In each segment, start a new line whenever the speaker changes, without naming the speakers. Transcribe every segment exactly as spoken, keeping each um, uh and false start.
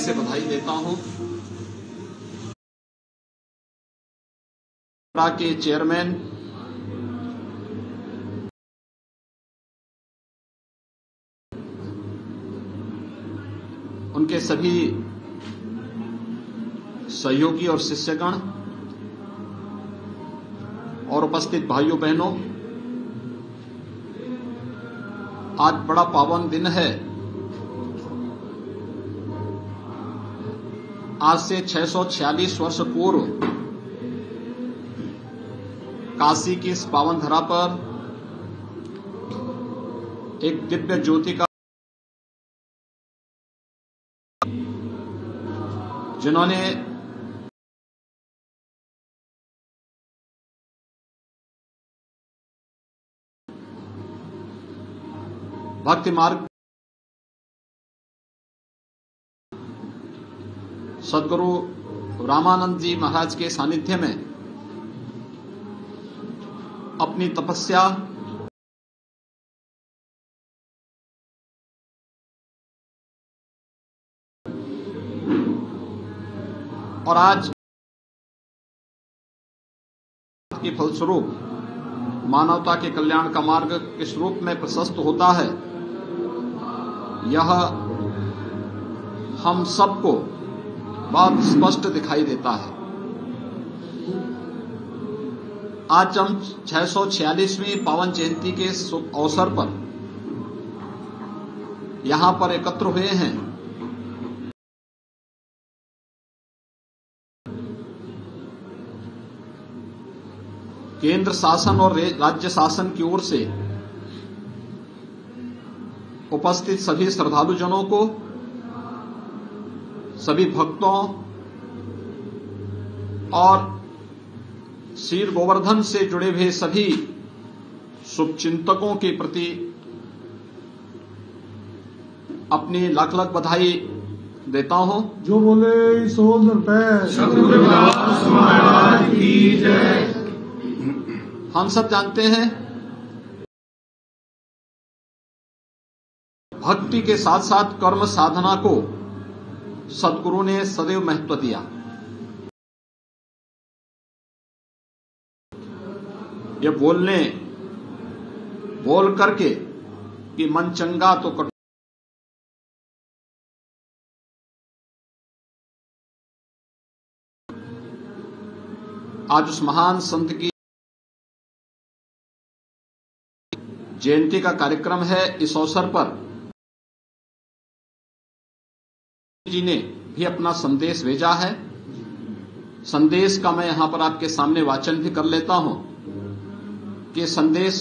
से बधाई देता हूं। के चेयरमैन उनके सभी सहयोगी और शिष्यगण और उपस्थित भाइयों बहनों, आज बड़ा पावन दिन है। आज से छह सौ छियालीस वर्ष पूर्व काशी की इस पावन धरा पर एक दिव्य ज्योति का जिन्होंने भक्ति मार्ग सदगुरु रामानंद जी महाराज के सानिध्य में अपनी तपस्या और आज के फलस्वरूप मानवता के कल्याण का मार्ग किस रूप में प्रशस्त होता है, यह हम सबको बहुत स्पष्ट दिखाई देता है। आज हम छह सौ छियालीसवीं पावन जयंती के शुभ अवसर पर यहां पर एकत्र हुए हैं। केंद्र शासन और राज्य शासन की ओर से उपस्थित सभी श्रद्धालुजनों को, सभी भक्तों और श्री गोवर्धन से जुड़े हुए सभी शुभचिंतकों के प्रति अपनी लाख लाख बधाई देता हूं।
जो बोले सो नर
सतगुरु रविदास महाराज की जय।
हम सब जानते हैं भक्ति के साथ साथ कर्म साधना को सदगुरु ने सदैव महत्व दिया। ये बोलने बोल करके कि मन चंगा तो कट आज उस महान संत की जयंती का कार्यक्रम है। इस अवसर पर जी ने भी अपना संदेश भेजा है। संदेश का मैं यहां पर आपके सामने वाचन भी कर लेता हूं कि संदेश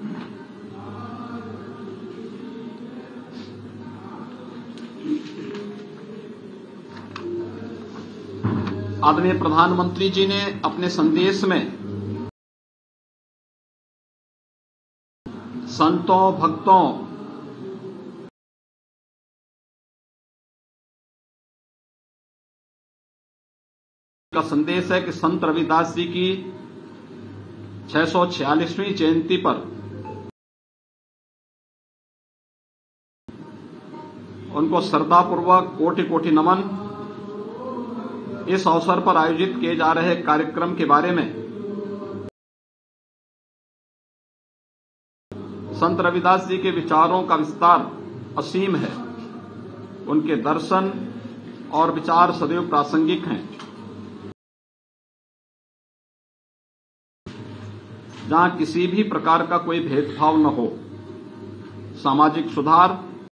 आदरणीय प्रधानमंत्री जी ने अपने संदेश में संतों भक्तों का संदेश है कि संत रविदास जी की छह सौ छियालीसवीं जयंती पर उनको श्रद्धापूर्वक कोटि कोटि नमन। इस अवसर पर आयोजित किए जा रहे कार्यक्रम के बारे में संत रविदास जी के विचारों का विस्तार असीम है। उनके दर्शन और विचार सदैव प्रासंगिक हैं। जहां किसी भी प्रकार का कोई भेदभाव न हो, सामाजिक सुधार,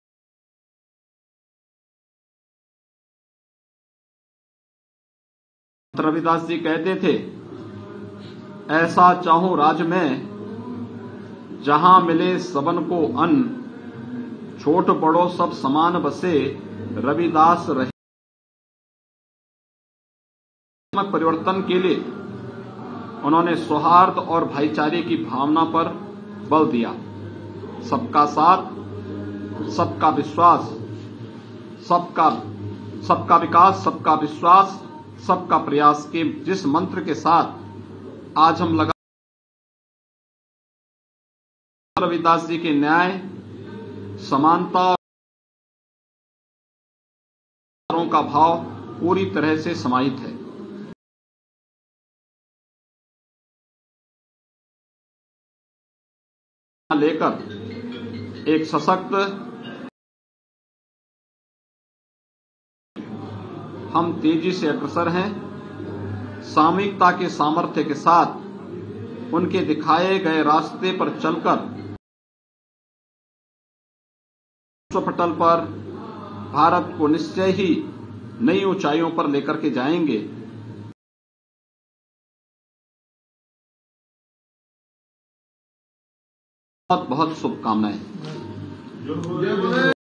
रविदास जी कहते थे, ऐसा चाहूं राज में जहां मिले सबन को अन्न, छोट बड़ो सब समान बसे रविदास रहे। परिवर्तन के लिए उन्होंने सौहार्द और भाईचारे की भावना पर बल दिया। सबका साथ, सबका विश्वास, सबका सबका विकास, सबका विश्वास, सबका प्रयास के जिस मंत्र के साथ आज हम लगा रविदास जी के न्याय, समानता का भाव पूरी तरह से समाहित है। लेकर एक सशक्त हम तेजी से अग्रसर हैं। सामूहिकता के सामर्थ्य के साथ उनके दिखाए गए रास्ते पर चलकर विश्व पटल पर भारत को निश्चय ही नई ऊंचाइयों पर लेकर के जाएंगे। बहुत बहुत शुभकामनाएं।